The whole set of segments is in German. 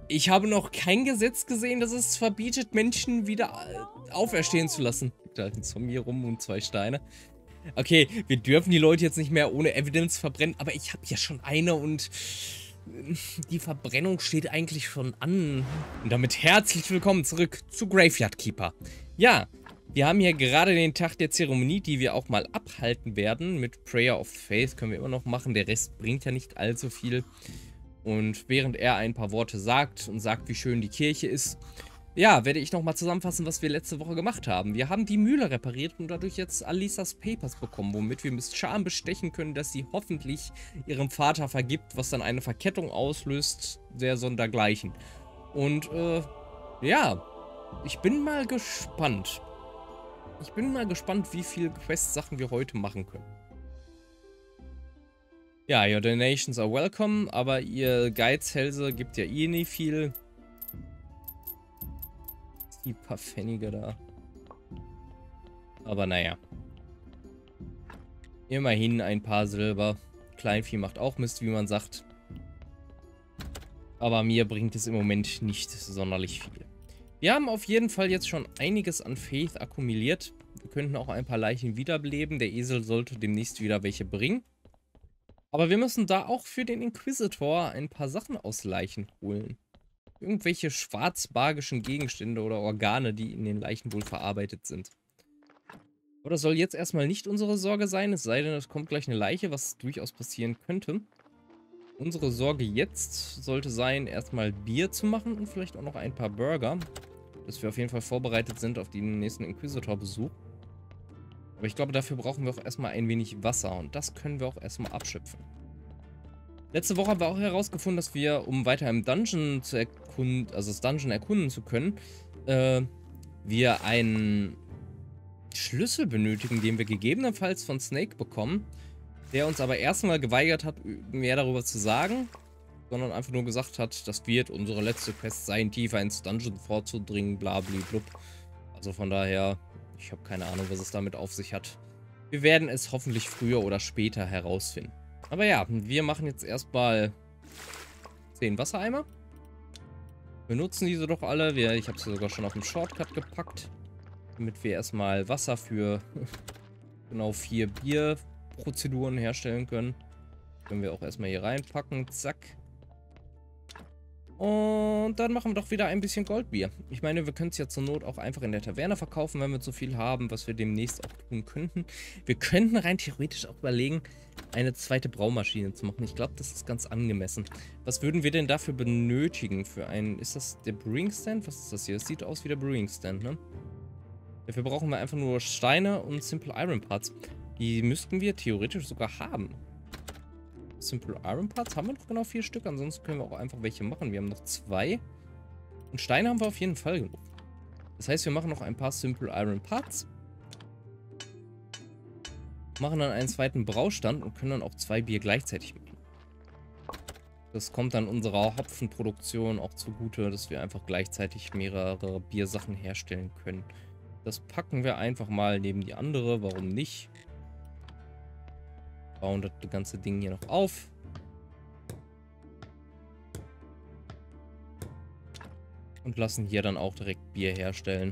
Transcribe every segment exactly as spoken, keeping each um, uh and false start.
Ich habe noch kein Gesetz gesehen, das es verbietet, Menschen wieder auferstehen zu lassen. Da ist ein Zombie rum und zwei Steine. Okay, wir dürfen die Leute jetzt nicht mehr ohne Evidence verbrennen, aber ich habe ja schon eine und die Verbrennung steht eigentlich schon an. Und damit herzlich willkommen zurück zu Graveyard Keeper. Ja, wir haben hier gerade den Tag der Zeremonie, die wir auch mal abhalten werden. Mit Prayer of Faith können wir immer noch machen, der Rest bringt ja nicht allzu viel. Und während er ein paar Worte sagt und sagt, wie schön die Kirche ist, ja, werde ich nochmal zusammenfassen, was wir letzte Woche gemacht haben. Wir haben die Mühle repariert und dadurch jetzt Alisas Papers bekommen, womit wir Miss Charm bestechen können, dass sie hoffentlich ihrem Vater vergibt, was dann eine Verkettung auslöst, der sondergleichen. Und, äh, ja, ich bin mal gespannt. Ich bin mal gespannt, wie viele Quest-Sachen wir heute machen können. Ja, your donations are welcome, aber ihr Geizhälse gibt ja eh nie viel. Die paar Pfennige da. Aber naja. Immerhin ein paar Silber. Kleinvieh macht auch Mist, wie man sagt. Aber mir bringt es im Moment nicht sonderlich viel. Wir haben auf jeden Fall jetzt schon einiges an Faith akkumuliert. Wir könnten auch ein paar Leichen wiederbeleben. Der Esel sollte demnächst wieder welche bringen. Aber wir müssen da auch für den Inquisitor ein paar Sachen aus Leichen holen. Irgendwelche schwarzmagischen Gegenstände oder Organe, die in den Leichen wohl verarbeitet sind. Aber das soll jetzt erstmal nicht unsere Sorge sein, es sei denn, es kommt gleich eine Leiche, was durchaus passieren könnte. Unsere Sorge jetzt sollte sein, erstmal Bier zu machen und vielleicht auch noch ein paar Burger, dass wir auf jeden Fall vorbereitet sind auf den nächsten Inquisitor-Besuch. Aber ich glaube, dafür brauchen wir auch erstmal ein wenig Wasser und das können wir auch erstmal abschöpfen. Letzte Woche haben wir auch herausgefunden, dass wir, um weiter im Dungeon zu erkunden, also das Dungeon erkunden zu können, äh, wir einen Schlüssel benötigen, den wir gegebenenfalls von Snake bekommen, der uns aber erstmal geweigert hat, mehr darüber zu sagen, sondern einfach nur gesagt hat, das wird unsere letzte Quest sein, tiefer ins Dungeon vorzudringen, blablablub. Also von daher, ich habe keine Ahnung, was es damit auf sich hat. Wir werden es hoffentlich früher oder später herausfinden. Aber ja, wir machen jetzt erstmal zehn Wassereimer. Wir nutzen diese doch alle. Wir, ich habe sie sogar schon auf den Shortcut gepackt, damit wir erstmal Wasser für genau vier Bierprozeduren herstellen können. Können wir auch erstmal hier reinpacken. Zack. Und dann machen wir doch wieder ein bisschen Goldbier. Ich meine, wir können es ja zur Not auch einfach in der Taverne verkaufen, wenn wir so viel haben, was wir demnächst auch tun könnten. Wir könnten rein theoretisch auch überlegen, eine zweite Braumaschine zu machen. Ich glaube, das ist ganz angemessen. Was würden wir denn dafür benötigen? Für einen, ist das der Brewing Stand? Was ist das hier? Das sieht aus wie der Brewing Stand, ne? Dafür brauchen wir einfach nur Steine und Simple Iron Parts. Die müssten wir theoretisch sogar haben. Simple Iron Parts haben wir noch genau vier Stück, ansonsten können wir auch einfach welche machen. Wir haben noch zwei. Und Steine haben wir auf jeden Fall genug. Das heißt, wir machen noch ein paar Simple Iron Parts. Machen dann einen zweiten Braustand und können dann auch zwei Bier gleichzeitig machen. Das kommt dann unserer Hopfenproduktion auch zugute, dass wir einfach gleichzeitig mehrere Biersachen herstellen können. Das packen wir einfach mal neben die andere, warum nicht? Bauen das ganze Ding hier noch auf. Und lassen hier dann auch direkt Bier herstellen.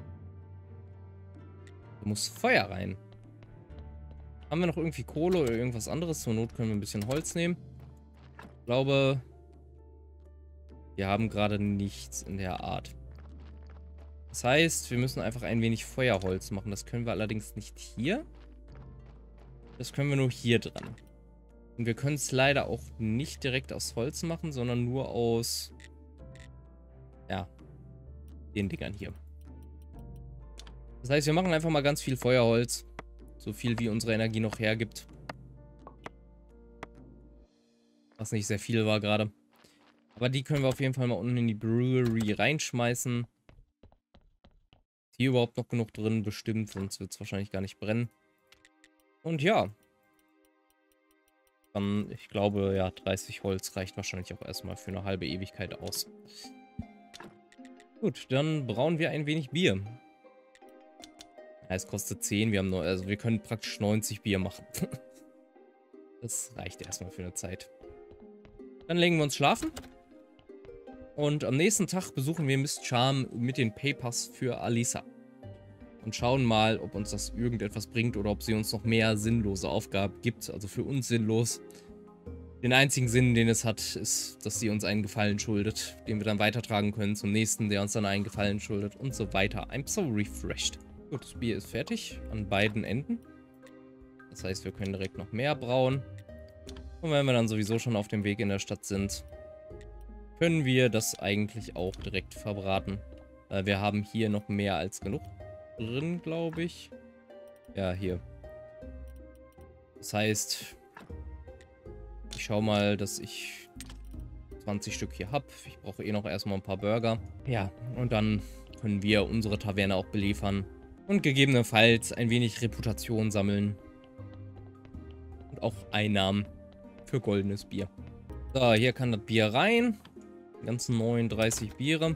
Da muss Feuer rein. Haben wir noch irgendwie Kohle oder irgendwas anderes? Zur Not können wir ein bisschen Holz nehmen. Ich glaube, wir haben gerade nichts in der Art. Das heißt, wir müssen einfach ein wenig Feuerholz machen. Das können wir allerdings nicht hier. Das können wir nur hier dran. Und wir können es leider auch nicht direkt aus Holz machen, sondern nur aus, ja, den Dingern hier. Das heißt, wir machen einfach mal ganz viel Feuerholz. So viel, wie unsere Energie noch hergibt. Was nicht sehr viel war gerade. Aber die können wir auf jeden Fall mal unten in die Brewery reinschmeißen. Ist hier überhaupt noch genug drin? Bestimmt, sonst wird es wahrscheinlich gar nicht brennen. Und ja. Dann, ich glaube, ja, dreißig Holz reicht wahrscheinlich auch erstmal für eine halbe Ewigkeit aus. Gut, dann brauen wir ein wenig Bier. Ja, es kostet zehn, wir haben nur, also wir können praktisch neunzig Bier machen. Das reicht erstmal für eine Zeit. Dann legen wir uns schlafen. Und am nächsten Tag besuchen wir Miss Charm mit den Papers für Alisa. Und schauen mal, ob uns das irgendetwas bringt oder ob sie uns noch mehr sinnlose Aufgaben gibt. Also für uns sinnlos. Den einzigen Sinn, den es hat, ist, dass sie uns einen Gefallen schuldet, den wir dann weitertragen können zum nächsten, der uns dann einen Gefallen schuldet und so weiter. I'm so refreshed. Gut, das Bier ist fertig an beiden Enden. Das heißt, wir können direkt noch mehr brauen. Und wenn wir dann sowieso schon auf dem Weg in der Stadt sind, können wir das eigentlich auch direkt verbraten. Weil wir haben hier noch mehr als genug drin, glaube ich. Ja, hier. Das heißt, ich schaue mal, dass ich zwanzig Stück hier habe. Ich brauche eh noch erstmal ein paar Burger. Ja, und dann können wir unsere Taverne auch beliefern. Und gegebenenfalls ein wenig Reputation sammeln. Und auch Einnahmen für goldenes Bier. So, hier kann das Bier rein. Die ganzen neununddreißig Biere.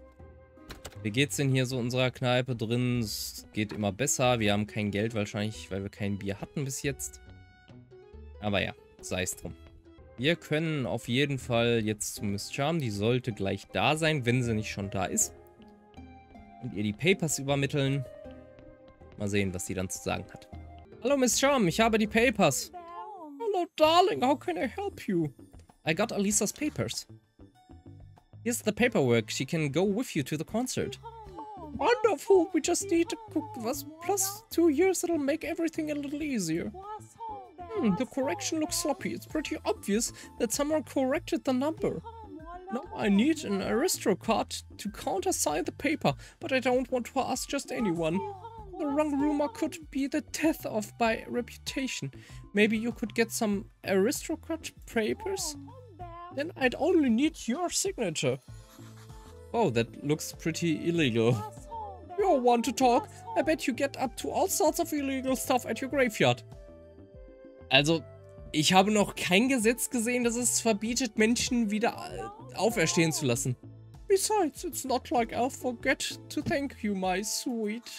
Wie geht's denn hier so in unserer Kneipe drin? Es geht immer besser. Wir haben kein Geld wahrscheinlich, weil wir kein Bier hatten bis jetzt. Aber ja, sei es drum. Wir können auf jeden Fall jetzt zu Miss Charm. Die sollte gleich da sein, wenn sie nicht schon da ist. Und ihr die Papers übermitteln. Mal sehen, was sie dann zu sagen hat. Hallo Miss Charm, ich habe die Papers. Hello darling, how can I help you? I got Alisa's papers. Here's the paperwork. She can go with you to the concert. Wonderful. We just need to cook was plus two years. It'll make everything a little easier. Hmm, the correction looks sloppy. It's pretty obvious that someone corrected the number. Now I need an aristocrat to countersign the paper, but I don't want to ask just anyone. The wrong rumor could be the death of my reputation. Maybe you could get some aristocrat papers? Then I'd only need your signature. Oh, that looks pretty illegal. You want to talk? I bet you get up to all sorts of illegal stuff at your graveyard. Also, ich habe noch kein Gesetz gesehen, das es verbietet, Menschen wieder auferstehen zu lassen. Besides, it's not like I'll forget to thank you, my sweet.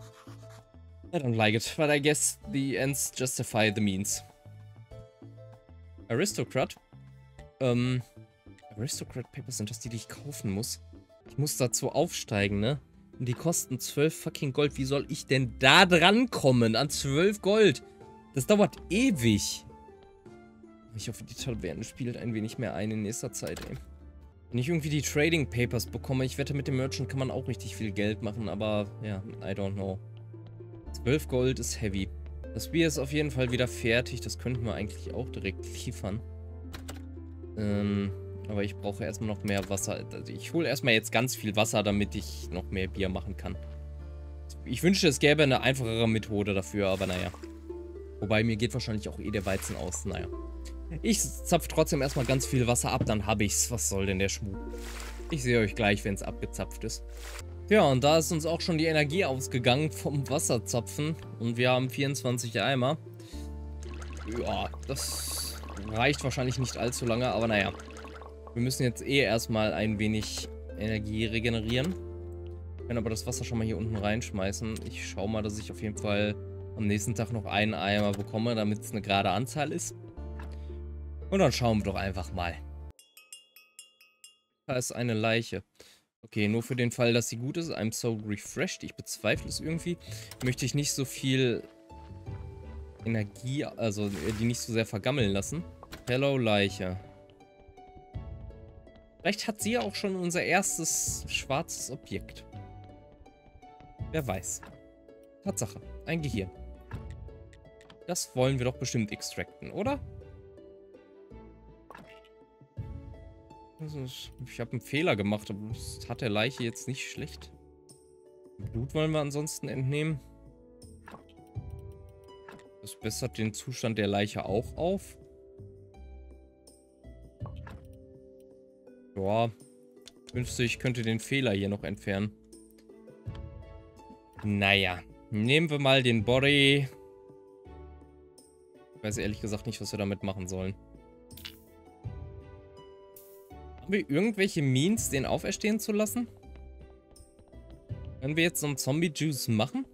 I don't like it, but I guess the ends justify the means. Aristocrat? Ähm, Aristocrat Papers, sind das die, die ich kaufen muss? Ich muss dazu aufsteigen, ne? Und die kosten zwölf fucking Gold. Wie soll ich denn da dran kommen an zwölf Gold? Das dauert ewig. Ich hoffe, die Taverne spielt ein wenig mehr ein in nächster Zeit, ey. Wenn ich irgendwie die Trading Papers bekomme, ich wette, mit dem Merchant kann man auch richtig viel Geld machen, aber ja, I don't know. zwölf Gold ist heavy. Das Bier ist auf jeden Fall wieder fertig. Das könnten wir eigentlich auch direkt liefern. Ähm, aber ich brauche erstmal noch mehr Wasser. Also ich hole erstmal jetzt ganz viel Wasser, damit ich noch mehr Bier machen kann. Ich wünschte, es gäbe eine einfachere Methode dafür, aber naja. Wobei, mir geht wahrscheinlich auch eh der Weizen aus. Naja. Ich zapfe trotzdem erstmal ganz viel Wasser ab, dann habe ich's. Was soll denn der Schmuck? Ich sehe euch gleich, wenn es abgezapft ist. Ja, und da ist uns auch schon die Energie ausgegangen vom Wasserzapfen. Und wir haben vierundzwanzig Eimer. Ja, das reicht wahrscheinlich nicht allzu lange, aber naja. Wir müssen jetzt eh erstmal ein wenig Energie regenerieren. Wir können aber das Wasser schon mal hier unten reinschmeißen. Ich schaue mal, dass ich auf jeden Fall am nächsten Tag noch einen Eimer bekomme, damit es eine gerade Anzahl ist. Und dann schauen wir doch einfach mal. Da ist eine Leiche. Okay, nur für den Fall, dass sie gut ist. I'm so refreshed. Ich bezweifle es irgendwie. Möchte ich nicht so viel Energie, also die nicht so sehr vergammeln lassen. Hello, Leiche. Vielleicht hat sie ja auch schon unser erstes schwarzes Objekt. Wer weiß. Tatsache. Ein Gehirn. Das wollen wir doch bestimmt extracten, oder? Ich habe einen Fehler gemacht, aber das hat der Leiche jetzt nicht schlecht. Blut wollen wir ansonsten entnehmen. Das bessert den Zustand der Leiche auch auf. Ja, ich wünschte, ich könnte den Fehler hier noch entfernen. Naja, nehmen wir mal den Body. Ich weiß ehrlich gesagt nicht, was wir damit machen sollen. Haben wir irgendwelche Means, den auferstehen zu lassen? Können wir jetzt so einen Zombie-Juice machen?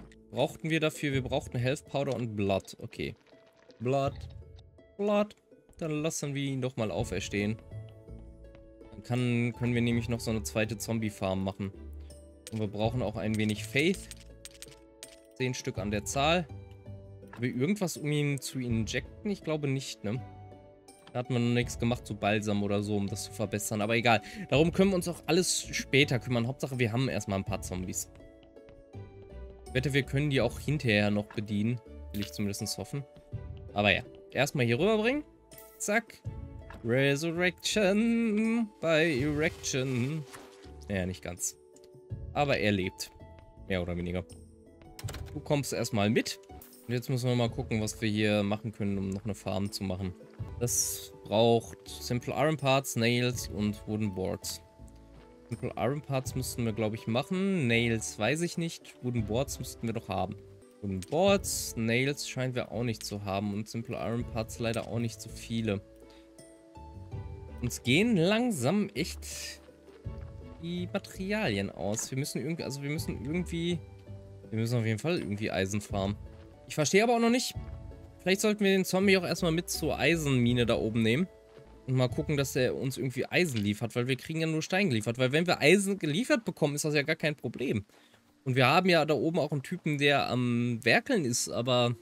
Brauchten wir dafür? Wir brauchten Health Powder und Blood. Okay. Blood. Blood. Dann lassen wir ihn doch mal auferstehen. Dann kann, können wir nämlich noch so eine zweite Zombie-Farm machen. Und wir brauchen auch ein wenig Faith. Zehn Stück an der Zahl. Haben wir irgendwas, um ihn zu injecten? Ich glaube nicht, ne? Da hat man noch nichts gemacht, so Balsam oder so, um das zu verbessern. Aber egal. Darum können wir uns auch alles später kümmern. Hauptsache, wir haben erstmal ein paar Zombies. Ich wette, wir können die auch hinterher noch bedienen. Will ich zumindest hoffen. Aber ja. Erstmal hier rüberbringen. Zack. Resurrection by Erection. Naja, nicht ganz. Aber er lebt. Mehr oder weniger. Du kommst erstmal mit. Und jetzt müssen wir mal gucken, was wir hier machen können, um noch eine Farm zu machen. Das braucht Simple Iron Parts, Nails und Wooden Boards. Simple Iron Parts müssten wir, glaube ich, machen. Nails weiß ich nicht. Wooden Boards müssten wir doch haben. Wooden Boards, Nails scheinen wir auch nicht zu haben. Und Simple Iron Parts leider auch nicht so viele. Uns gehen langsam echt die Materialien aus. Wir müssen irgendwie, also wir müssen irgendwie, wir müssen auf jeden Fall irgendwie Eisen farmen. Ich verstehe aber auch noch nicht, vielleicht sollten wir den Zombie auch erstmal mit zur Eisenmine da oben nehmen. Und mal gucken, dass er uns irgendwie Eisen liefert, weil wir kriegen ja nur Stein geliefert. Weil wenn wir Eisen geliefert bekommen, ist das ja gar kein Problem. Und wir haben ja da oben auch einen Typen, der am Werkeln ist, aber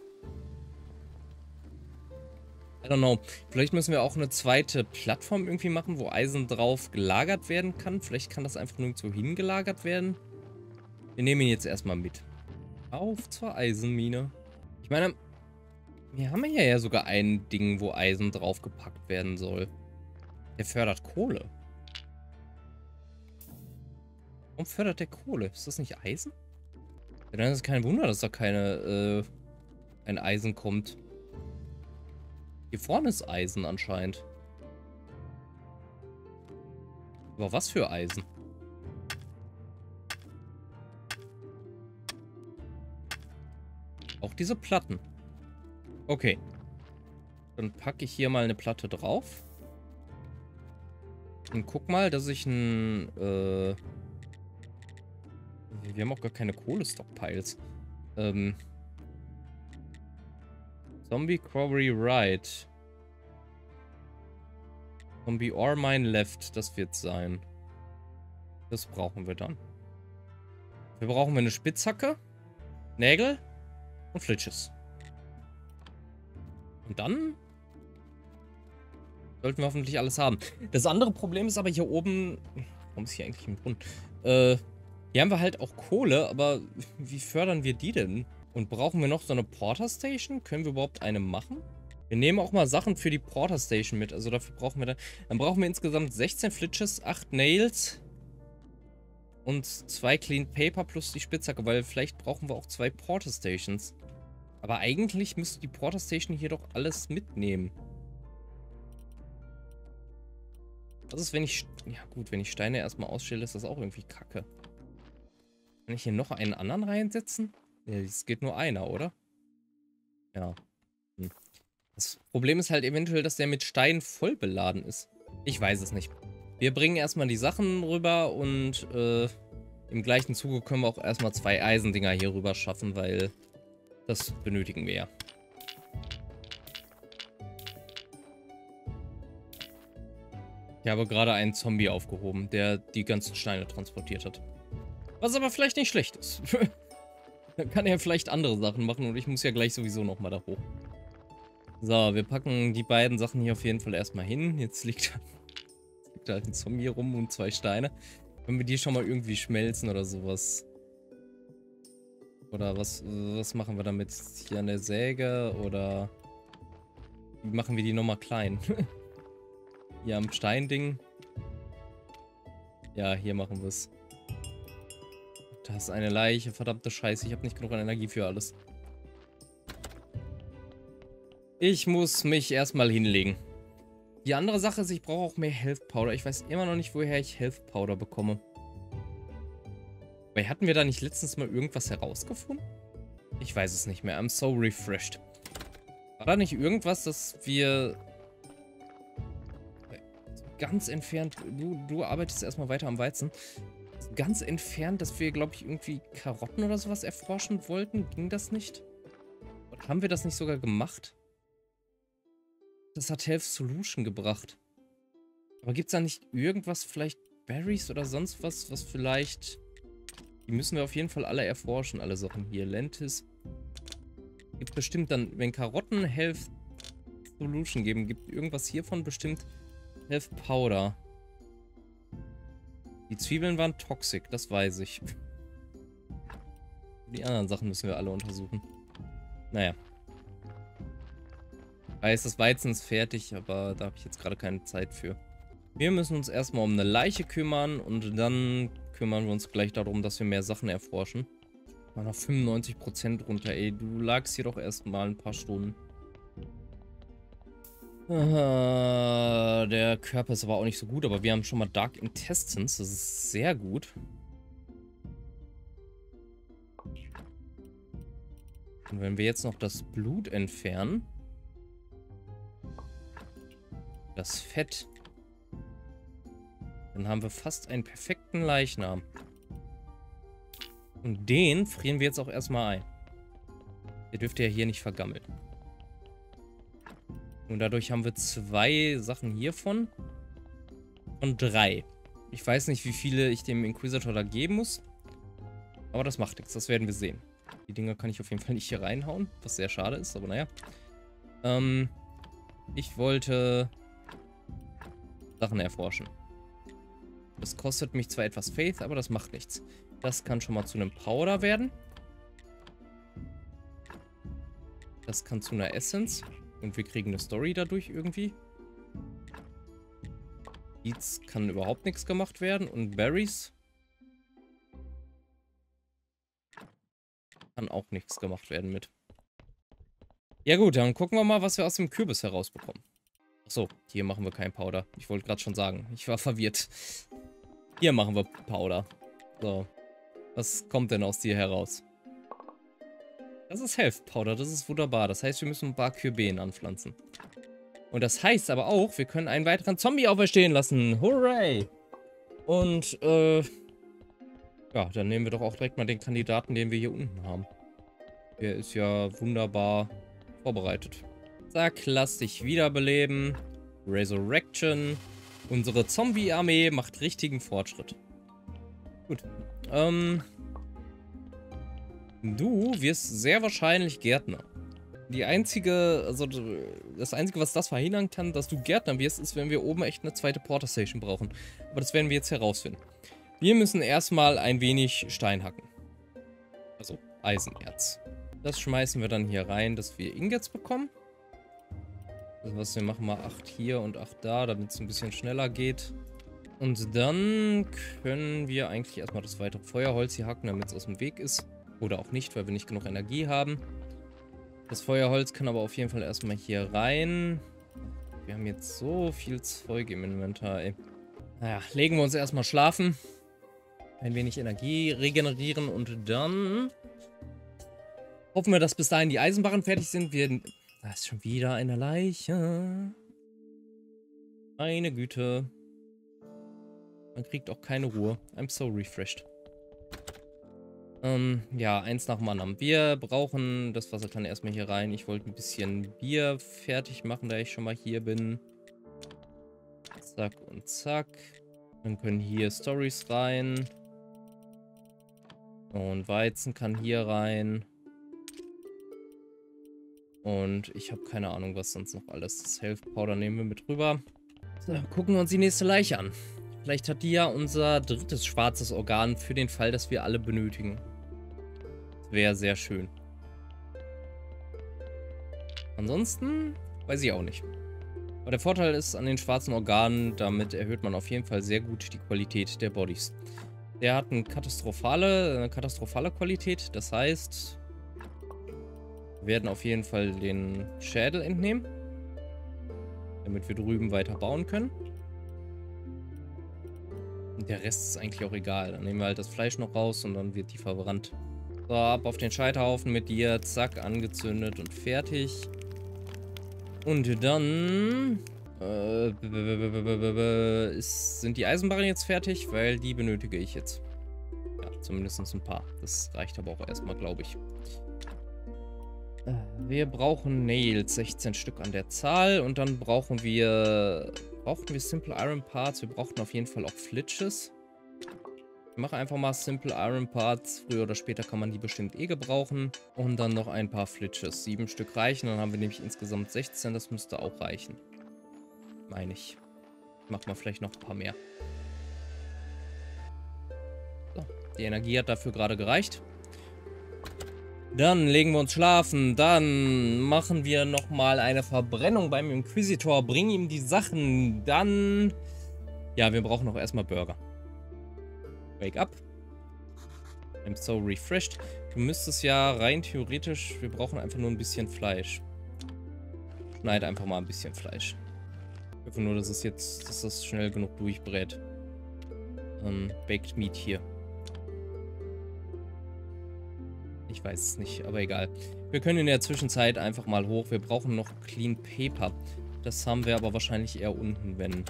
I don't know. Vielleicht müssen wir auch eine zweite Plattform irgendwie machen, wo Eisen drauf gelagert werden kann. Vielleicht kann das einfach nirgendwo hingelagert werden. Wir nehmen ihn jetzt erstmal mit. Auf zur Eisenmine. Ich meine, wir haben ja ja sogar ein Ding, wo Eisen draufgepackt werden soll. Der fördert Kohle. Warum fördert der Kohle? Ist das nicht Eisen? Ja, dann ist es kein Wunder, dass da keine, äh, ein Eisen kommt. Hier vorne ist Eisen anscheinend. Aber was für Eisen? Auch diese Platten. Okay. Dann packe ich hier mal eine Platte drauf. Und guck mal, dass ich ein... Äh wir haben auch gar keine Kohle-Stockpiles. Ähm... Zombie Quarry Right. Zombie Ore Mine Left. Das wird sein. Das brauchen wir dann. Wir brauchen eine Spitzhacke, Nägel und Flitches. Und dann sollten wir hoffentlich alles haben. Das andere Problem ist aber hier oben... Warum ist hier eigentlich ein Brunnen? Äh, hier haben wir halt auch Kohle, aber wie fördern wir die denn? Und brauchen wir noch so eine Porter Station? Können wir überhaupt eine machen? Wir nehmen auch mal Sachen für die Porter Station mit. Also dafür brauchen wir dann... Dann brauchen wir insgesamt sechzehn Flitches, acht Nails und zwei Clean Paper plus die Spitzhacke, weil vielleicht brauchen wir auch zwei Porter Stations. Aber eigentlich müsste die Porter Station hier doch alles mitnehmen. Was ist, wenn ich... Ja gut, wenn ich Steine erstmal ausstelle, ist das auch irgendwie kacke. Kann ich hier noch einen anderen reinsetzen? Ja, es geht nur einer, oder? Ja. Hm. Das Problem ist halt eventuell, dass der mit Steinen voll beladen ist. Ich weiß es nicht. Wir bringen erstmal die Sachen rüber und äh, im gleichen Zuge können wir auch erstmal zwei Eisendinger hier rüber schaffen, weil das benötigen wir ja. Ich habe gerade einen Zombie aufgehoben, der die ganzen Steine transportiert hat. Was aber vielleicht nicht schlecht ist. Dann kann er vielleicht andere Sachen machen und ich muss ja gleich sowieso nochmal da hoch. So, wir packen die beiden Sachen hier auf jeden Fall erstmal hin. Jetzt liegt, jetzt liegt halt ein Zombie rum und zwei Steine. Können wir die schon mal irgendwie schmelzen oder sowas? Oder was, was machen wir damit? Hier an der Säge oder wie machen wir die nochmal klein? Hier am Steinding. Ja, hier machen wir es. Das ist eine Leiche, verdammte Scheiße. Ich habe nicht genug an Energie für alles. Ich muss mich erstmal hinlegen. Die andere Sache ist, ich brauche auch mehr Health Powder. Ich weiß immer noch nicht, woher ich Health Powder bekomme. Weil hatten wir da nicht letztens mal irgendwas herausgefunden? Ich weiß es nicht mehr. I'm so refreshed. War da nicht irgendwas, dass wir... ganz entfernt... Du, du arbeitest erstmal weiter am Weizen. Ganz entfernt, dass wir, glaube ich, irgendwie Karotten oder sowas erforschen wollten. Ging das nicht? Oder haben wir das nicht sogar gemacht? Das hat Health Solution gebracht. Aber gibt es da nicht irgendwas, vielleicht Berries oder sonst was, was vielleicht... Die müssen wir auf jeden Fall alle erforschen, alle Sachen hier. Lentis. Gibt bestimmt dann, wenn Karotten Health Solution geben, gibt irgendwas hiervon bestimmt Health Powder. Die Zwiebeln waren toxisch, das weiß ich. Die anderen Sachen müssen wir alle untersuchen. Naja. Weiß, das Weizen ist fertig, aber da habe ich jetzt gerade keine Zeit für. Wir müssen uns erstmal um eine Leiche kümmern und dann kümmern wir uns gleich darum, dass wir mehr Sachen erforschen. Mal noch fünfundneunzig Prozent runter, ey. Du lagst hier doch erstmal ein paar Stunden. Ah, der Körper ist aber auch nicht so gut, aber wir haben schon mal Dark Intestines. Das ist sehr gut. Und wenn wir jetzt noch das Blut entfernen, das Fett, dann haben wir fast einen perfekten Leichnam. Und den frieren wir jetzt auch erstmal ein. Der dürfte ja hier nicht vergammeln. Und dadurch haben wir zwei Sachen hiervon. Und drei. Ich weiß nicht, wie viele ich dem Inquisitor da geben muss. Aber das macht nichts, das werden wir sehen. Die Dinger kann ich auf jeden Fall nicht hier reinhauen, was sehr schade ist, aber naja. Ähm, ich wollte Sachen erforschen. Das kostet mich zwar etwas Faith, aber das macht nichts. Das kann schon mal zu einem Powder werden. Das kann zu einer Essence. Und wir kriegen eine Story dadurch irgendwie. Beats kann überhaupt nichts gemacht werden. Und Berries kann auch nichts gemacht werden mit. Ja gut, dann gucken wir mal, was wir aus dem Kürbis herausbekommen. Achso, hier machen wir keinen Powder. Ich wollte gerade schon sagen, ich war verwirrt. Hier machen wir Powder. So. Was kommt denn aus dir heraus? Das ist Health Powder, das ist wunderbar. Das heißt, wir müssen ein paar Kürbeen anpflanzen. Und das heißt aber auch, wir können einen weiteren Zombie auferstehen lassen. Hooray! Und, äh... ja, dann nehmen wir doch auch direkt mal den Kandidaten, den wir hier unten haben. Der ist ja wunderbar vorbereitet. Zack, lass dich wiederbeleben. Resurrection. Unsere Zombie-Armee macht richtigen Fortschritt. Gut. Ähm... Du wirst sehr wahrscheinlich Gärtner. Die einzige, also das Einzige, was das verhindern kann, dass du Gärtner wirst, ist, wenn wir oben echt eine zweite Porter Station brauchen. Aber das werden wir jetzt herausfinden. Wir müssen erstmal ein wenig Stein hacken. Also Eisenerz. Das schmeißen wir dann hier rein, dass wir Ingots bekommen. Also was wir machen, mal acht hier und acht da, damit es ein bisschen schneller geht. Und dann können wir eigentlich erstmal das weitere Feuerholz hier hacken, damit es aus dem Weg ist. Oder auch nicht, weil wir nicht genug Energie haben. Das Feuerholz kann aber auf jeden Fall erstmal hier rein. Wir haben jetzt so viel Zeug im Inventar, ey. Naja, legen wir uns erstmal schlafen. Ein wenig Energie regenerieren und dann hoffen wir, dass bis dahin die Eisenbarren fertig sind. Wir... Da ist schon wieder eine Leiche. Meine Güte. Man kriegt auch keine Ruhe. I'm so refreshed. Ähm, ja, eins nach dem anderen. Wir brauchen, das Wasser kann erstmal hier rein. Ich wollte ein bisschen Bier fertig machen, da ich schon mal hier bin. Zack und zack. Dann können hier Stories rein. Und Weizen kann hier rein. Und ich habe keine Ahnung, was sonst noch alles. Das Health Powder nehmen wir mit rüber. So, gucken wir uns die nächste Leiche an. Vielleicht hat die ja unser drittes schwarzes Organ für den Fall, dass wir alle benötigen. Wäre sehr schön. Ansonsten weiß ich auch nicht. Aber der Vorteil ist an den schwarzen Organen, damit erhöht man auf jeden Fall sehr gut die Qualität der Bodies. Der hat eine katastrophale, eine katastrophale Qualität. Das heißt, wir werden auf jeden Fall den Schädel entnehmen, damit wir drüben weiter bauen können. Und der Rest ist eigentlich auch egal. Dann nehmen wir halt das Fleisch noch raus und dann wird die verbrannt. So, ab auf den Scheiterhaufen mit dir. Zack, angezündet und fertig. Und dann... Äh, ist, sind die Eisenbarren jetzt fertig? Weil die benötige ich jetzt. Ja, zumindest ein paar. Das reicht aber auch erstmal, glaube ich. Wir brauchen Nails, sechzehn Stück an der Zahl. Und dann brauchen wir... Brauchen wir Simple Iron Parts? Wir brauchen auf jeden Fall auch Flitches. Ich mache einfach mal Simple Iron Parts. Früher oder später kann man die bestimmt eh gebrauchen. Und dann noch ein paar Flitches. Sieben Stück reichen. Dann haben wir nämlich insgesamt sechzehn. Das müsste auch reichen. Meine ich. Machen wir vielleicht noch ein paar mehr. So, die Energie hat dafür gerade gereicht. Dann legen wir uns schlafen. Dann machen wir nochmal eine Verbrennung beim Inquisitor. Bringen ihm die Sachen. Dann... Ja, wir brauchen auch erstmal Burger. Wake up. I'm so refreshed. Du müsstest ja rein theoretisch... Wir brauchen einfach nur ein bisschen Fleisch. Schneide einfach mal ein bisschen Fleisch. Ich hoffe nur, dass es jetzt... Dass das schnell genug durchbrät. Ähm, Baked Meat hier. Ich weiß es nicht, aber egal. Wir können in der Zwischenzeit einfach mal hoch. Wir brauchen noch Clean Paper. Das haben wir aber wahrscheinlich eher unten, wenn...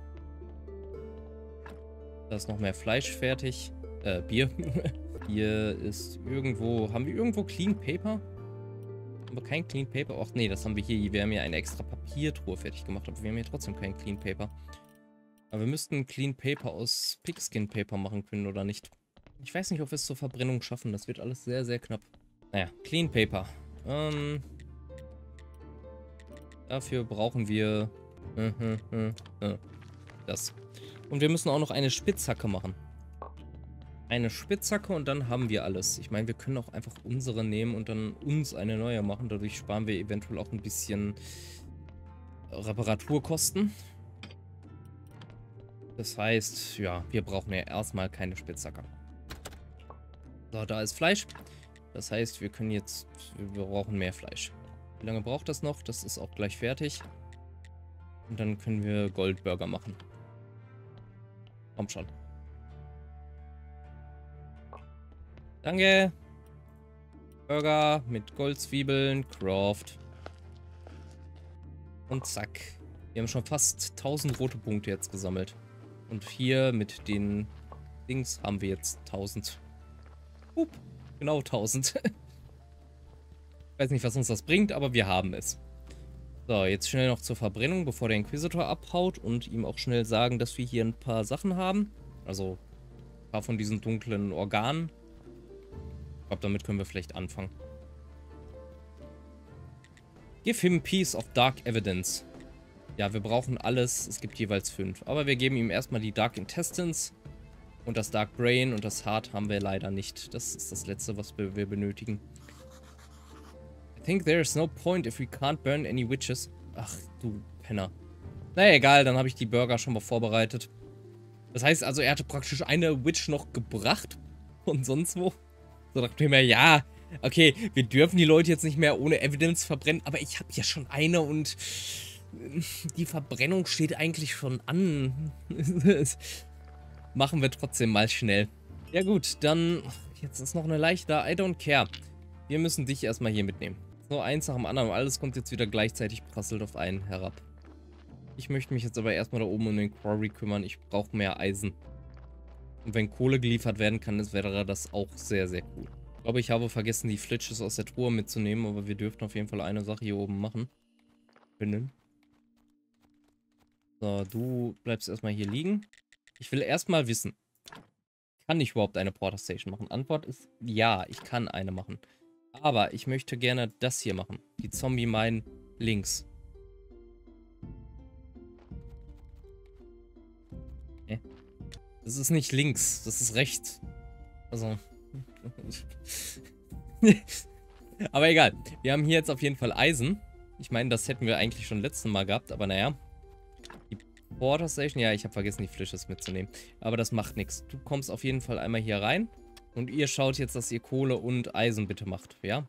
Da ist noch mehr Fleisch fertig. Äh, Bier. Hier ist irgendwo... Haben wir irgendwo Clean Paper? Aber kein Clean Paper? Ach nee, das haben wir hier. Wir haben ja eine extra Papiertruhe fertig gemacht, aber wir haben hier trotzdem kein Clean Paper. Aber wir müssten Clean Paper aus Pigskin Paper machen können, oder nicht? Ich weiß nicht, ob wir es zur Verbrennung schaffen. Das wird alles sehr, sehr knapp. Naja, Clean Paper. Ähm, dafür brauchen wir äh, äh, äh, das. Und wir müssen auch noch eine Spitzhacke machen. Eine Spitzhacke und dann haben wir alles. Ich meine, wir können auch einfach unsere nehmen und dann uns eine neue machen. Dadurch sparen wir eventuell auch ein bisschen Reparaturkosten. Das heißt, ja, wir brauchen ja erstmal keine Spitzhacke. So, da ist Fleisch. Das heißt, wir können jetzt... Wir brauchen mehr Fleisch. Wie lange braucht das noch? Das ist auch gleich fertig. Und dann können wir Goldburger machen. Komm schon. Danke. Burger mit Goldzwiebeln. Craft. Und zack. Wir haben schon fast tausend rote Punkte jetzt gesammelt. Und hier mit den Dings haben wir jetzt tausend. Up, genau tausend. Ich weiß nicht, was uns das bringt, aber wir haben es. So, jetzt schnell noch zur Verbrennung, bevor der Inquisitor abhaut und ihm auch schnell sagen, dass wir hier ein paar Sachen haben. Also ein paar von diesen dunklen Organen. Ich glaube, damit können wir vielleicht anfangen. Give him a piece of dark evidence. Ja, wir brauchen alles. Es gibt jeweils fünf. Aber wir geben ihm erstmal die Dark Intestines. Und das Dark Brain und das Heart haben wir leider nicht. Das ist das Letzte, was wir, wir benötigen. I think there is no point if we can't burn any witches. Ach, du Penner. Naja, egal, dann habe ich die Burger schon mal vorbereitet. Das heißt also, er hatte praktisch eine Witch noch gebracht. Und sonst wo. So dachte ich mir, ja, okay, wir dürfen die Leute jetzt nicht mehr ohne Evidence verbrennen. Aber ich habe ja schon eine und... Die Verbrennung steht eigentlich schon an. Machen wir trotzdem mal schnell. Ja gut, dann... Jetzt ist noch eine leichte. I don't care. Wir müssen dich erstmal hier mitnehmen. So, eins nach dem anderen. Alles kommt jetzt wieder gleichzeitig prasselt auf einen herab. Ich möchte mich jetzt aber erstmal da oben um den Quarry kümmern. Ich brauche mehr Eisen. Und wenn Kohle geliefert werden kann, wäre das auch sehr, sehr cool. Ich glaube, ich habe vergessen, die Flitches aus der Truhe mitzunehmen. Aber wir dürften auf jeden Fall eine Sache hier oben machen. Können. So, du bleibst erstmal hier liegen. Ich will erstmal wissen, kann ich überhaupt eine Porter Station machen? Antwort ist ja, ich kann eine machen. Aber ich möchte gerne das hier machen. Die Zombie Mine links. Okay. Das ist nicht links, das ist rechts. Also. Aber egal. Wir haben hier jetzt auf jeden Fall Eisen. Ich meine, das hätten wir eigentlich schon letztes Mal gehabt, aber naja. Porter Station, ja, ich habe vergessen, die Flitches mitzunehmen. Aber das macht nichts. Du kommst auf jeden Fall einmal hier rein. Und ihr schaut jetzt, dass ihr Kohle und Eisen bitte macht, ja?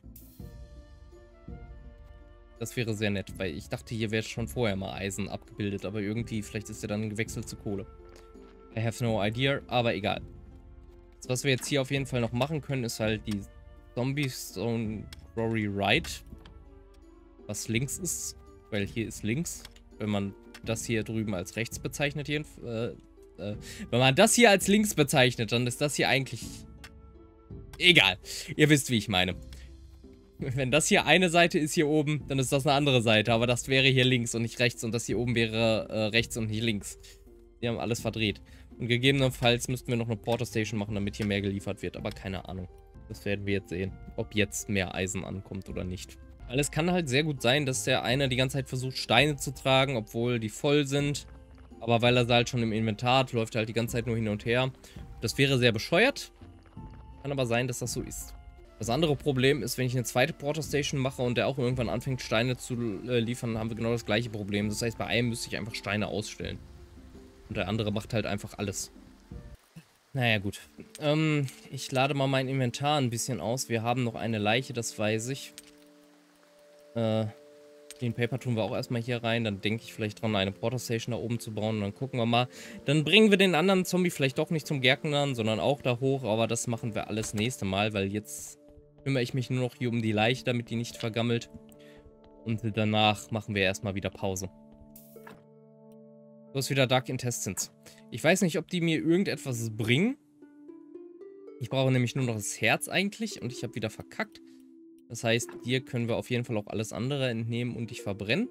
Das wäre sehr nett, weil ich dachte, hier wäre schon vorher mal Eisen abgebildet. Aber irgendwie, vielleicht ist er dann gewechselt zu Kohle. I have no idea, aber egal. Das, was wir jetzt hier auf jeden Fall noch machen können, ist halt die Zombie Stone Quarry Ride. Was links ist, weil hier ist links. Wenn man das hier drüben als rechts bezeichnet, hier, äh, äh, wenn man das hier als links bezeichnet, dann ist das hier eigentlich egal. Ihr wisst, wie ich meine. Wenn das hier eine Seite ist hier oben, dann ist das eine andere Seite. Aber das wäre hier links und nicht rechts. Und das hier oben wäre äh, rechts und nicht links. Die haben alles verdreht. Und gegebenenfalls müssten wir noch eine Porter Station machen, damit hier mehr geliefert wird. Aber keine Ahnung. Das werden wir jetzt sehen, ob jetzt mehr Eisen ankommt oder nicht. Weil es kann halt sehr gut sein, dass der eine die ganze Zeit versucht, Steine zu tragen, obwohl die voll sind. Aber weil er sie halt schon im Inventar hat, läuft er halt die ganze Zeit nur hin und her. Das wäre sehr bescheuert. Kann aber sein, dass das so ist. Das andere Problem ist, wenn ich eine zweite Porter Station mache und der auch irgendwann anfängt, Steine zu äh, liefern, dann haben wir genau das gleiche Problem. Das heißt, bei einem müsste ich einfach Steine ausstellen. Und der andere macht halt einfach alles. Naja, gut. Ähm, ich lade mal mein Inventar ein bisschen aus. Wir haben noch eine Leiche, das weiß ich. Äh, den Paper tun wir auch erstmal hier rein. Dann denke ich vielleicht dran, eine Porter Station da oben zu bauen. Und dann gucken wir mal. Dann bringen wir den anderen Zombie vielleicht doch nicht zum Gärtnern, sondern auch da hoch. Aber das machen wir alles nächste Mal, weil jetzt kümmere ich mich nur noch hier um die Leiche, damit die nicht vergammelt. Und danach machen wir erstmal wieder Pause. So ist wieder Dark Intestines. Ich weiß nicht, ob die mir irgendetwas bringen. Ich brauche nämlich nur noch das Herz eigentlich und ich habe wieder verkackt. Das heißt, dir können wir auf jeden Fall auch alles andere entnehmen und dich verbrennen.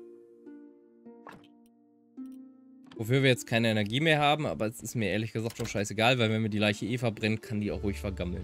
Wofür wir jetzt keine Energie mehr haben, aber es ist mir ehrlich gesagt auch scheißegal, weil wenn wir die Leiche eh verbrennen, kann die auch ruhig vergammeln.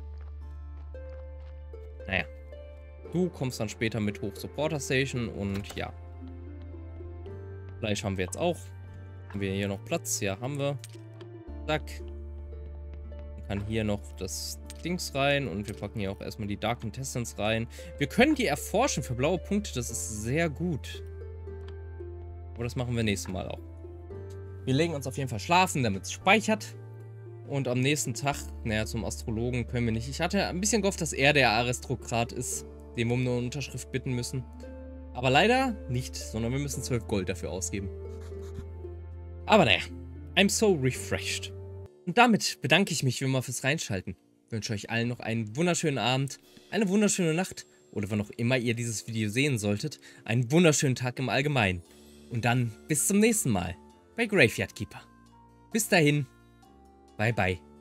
Naja. Du kommst dann später mit hoch zur Porter Station und ja. Fleisch haben wir jetzt auch. Haben wir hier noch Platz? Ja, haben wir. Zack. Man kann hier noch das Dings rein und wir packen hier auch erstmal die Dark Intestines rein. Wir können die erforschen für blaue Punkte, das ist sehr gut. Aber das machen wir nächstes Mal auch. Wir legen uns auf jeden Fall schlafen, damit es speichert. Und am nächsten Tag, naja, zum Astrologen können wir nicht. Ich hatte ein bisschen gehofft, dass er der Aristokrat ist, dem wir um eine Unterschrift bitten müssen. Aber leider nicht, sondern wir müssen zwölf Gold dafür ausgeben. Aber naja, I'm so refreshed. Und damit bedanke ich mich wie immer fürs Reinschalten. Ich wünsche euch allen noch einen wunderschönen Abend, eine wunderschöne Nacht oder wann auch immer ihr dieses Video sehen solltet, einen wunderschönen Tag im Allgemeinen. Und dann bis zum nächsten Mal bei Graveyard Keeper. Bis dahin, bye bye.